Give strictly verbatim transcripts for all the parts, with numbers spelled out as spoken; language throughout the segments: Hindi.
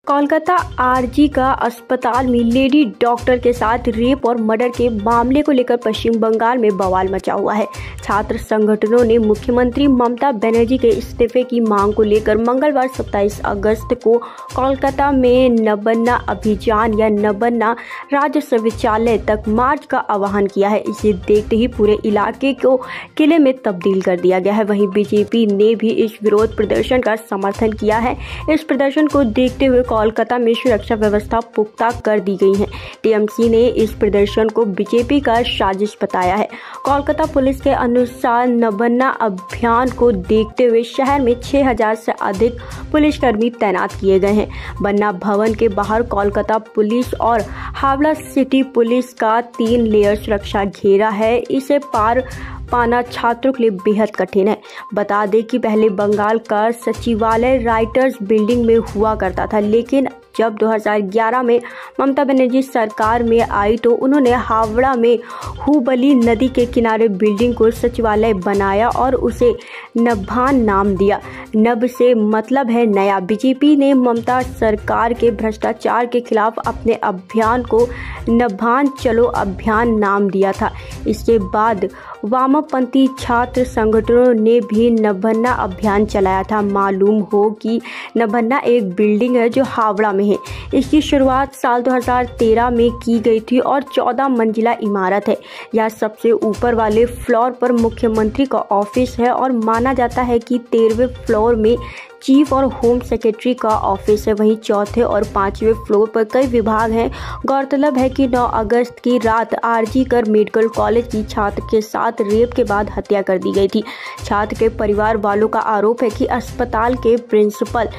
कोलकाता आरजी का अस्पताल में लेडी डॉक्टर के साथ रेप और मर्डर के मामले को लेकर पश्चिम बंगाल में बवाल मचा हुआ है। छात्र संगठनों ने मुख्यमंत्री ममता बनर्जी के इस्तीफे की मांग को लेकर मंगलवार सत्ताईस अगस्त को कोलकाता में नबन्ना अभियान या नबन्ना राज्य विश्वविद्यालय तक मार्च का आह्वान किया है। इसे देखते ही पूरे इलाके को किले में तब्दील कर दिया गया है। वहीं बीजेपी ने भी इस विरोध प्रदर्शन का समर्थन किया है। इस प्रदर्शन को देखते हुए कोलकाता में सुरक्षा व्यवस्था पुख्ता कर दी गई है। टीएमसी ने इस प्रदर्शन को बीजेपी का साजिश बताया है। कोलकाता पुलिस के अनुसार नबन्ना अभियान को देखते हुए शहर में छह हज़ार से अधिक पुलिसकर्मी तैनात किए गए हैं। बन्ना भवन के बाहर कोलकाता पुलिस और हावड़ा सिटी पुलिस का तीन लेयर सुरक्षा घेरा है। इसे पार पाना छात्रों के लिए बेहद कठिन है। बता दें कि पहले बंगाल का सचिवालय राइटर्स बिल्डिंग में हुआ करता था, लेकिन जब दो हज़ार ग्यारह में ममता बनर्जी सरकार में आई तो उन्होंने हावड़ा में हुबली नदी के किनारे बिल्डिंग को सचिवालय बनाया और उसे नभान नाम दिया। नभ से मतलब है नया। बीजेपी ने ममता सरकार के भ्रष्टाचार के खिलाफ अपने अभियान को नभान चलो अभियान नाम दिया था। इसके बाद वामपंथी छात्र संगठनों ने भी नबन्ना अभियान चलाया था। मालूम हो कि नबन्ना एक बिल्डिंग है जो हावड़ा में है। इसकी शुरुआत साल दो हज़ार तेरह में की गई थी और चौदह मंजिला इमारत है। यह सबसे ऊपर वाले फ्लोर पर मुख्यमंत्री का ऑफिस है और माना जाता है कि तेरहवें फ्लोर में चीफ और होम सेक्रेटरी का ऑफिस है। वहीं चौथे और पांचवें फ्लोर पर कई विभाग हैं। गौरतलब है कि नौ अगस्त की रात आरजी कर मेडिकल कॉलेज की छात्र के साथ रेप के बाद हत्या कर दी गई थी। छात्र के परिवार वालों का आरोप है कि अस्पताल के प्रिंसिपल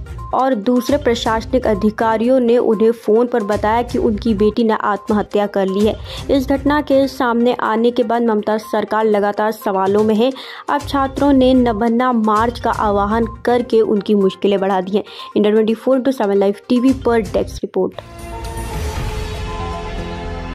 और दूसरे प्रशासनिक अधिकारियों ने उन्हें फोन पर बताया कि उनकी बेटी ने आत्महत्या कर ली है। इस घटना के सामने आने के बाद ममता सरकार लगातार सवालों में है। अब छात्रों ने नबन्ना मार्च का आह्वान करके उनकी मुश्किलें बढ़ा दी हैं। India twenty four into seven live TV पर डेस्क रिपोर्ट।